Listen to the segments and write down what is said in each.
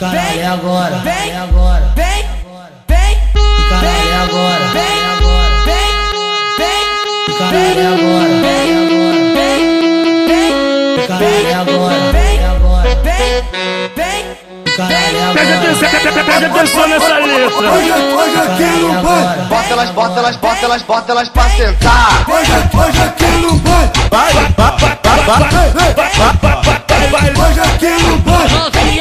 caralho, é agora, vem, é agora, vem, vem, caralho, é agora, vem, é agora, vem, caralho, é agora, vem, vem, caralho, é agora, vem, é agora, vem, caralho, é Presta atenção nessa letra. Hoje aqui no baile, Bota elas pra sentar. hoje aqui no baile, hoje aqui no baile.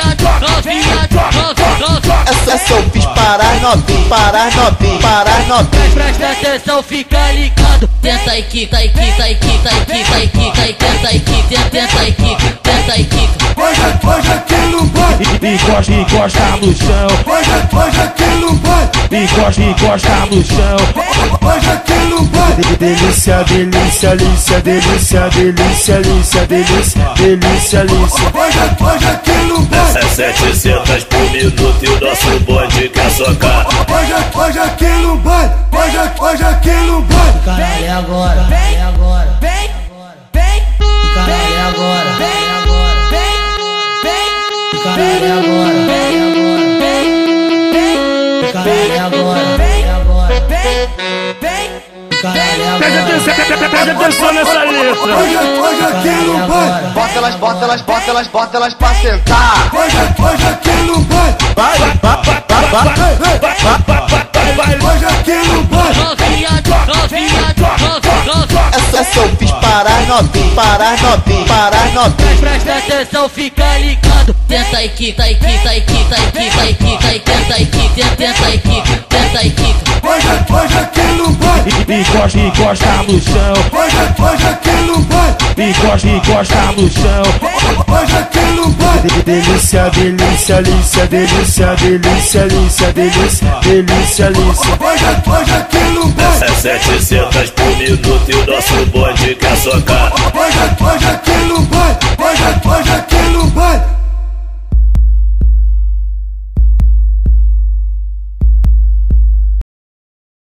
Essa eu fiz parar novinho, parar novinho, parar novinho. presta atenção, fica ligado. Tenta e quica, e quica, e quica, e quica, e quica, e tenta e quica, tenta e quica, tenta e quica. Hoje aqui no baile, Encosta no chão. hoje aqui no baile, Encosta no chão. hoje aqui no baile. Delícia, delícia, delícia, delícia, delícia, delícia, delícia, delícia, delícia. Hoje aqui no baile, É 700 por minuto e o nosso bonde quer socar. hoje aqui no baile, hoje aqui no baile. caralho, é agora, é agora, Vem, vem, caralho, é agora, vem, é agora, vem, vem, caralho, é agora, é agora, caralho, é agora, é agora, caralho, é agora, Presta atenção nessa letra. Hoje aqui no baile, Bota elas pra sentar. hoje aqui no baile, hoje aqui no baile. Essa eu fiz parar novinho, parar novinho, parar novinho. presta atenção, fica ligado. Tenta e quica, e quica, e quica, e quica, e quica, e tenta e quica, tenta e quica, tenta e quica. Hoje aqui no baile, Encosta no chão. hoje aqui no baile, Encosta no chão. hoje aqui no baile. Delícia, delícia, delícia, delícia, delícia, delícia, delícia, delícia, delícia. Hoje aqui no baile, É 700 por minuto e o nosso bonde quer socar.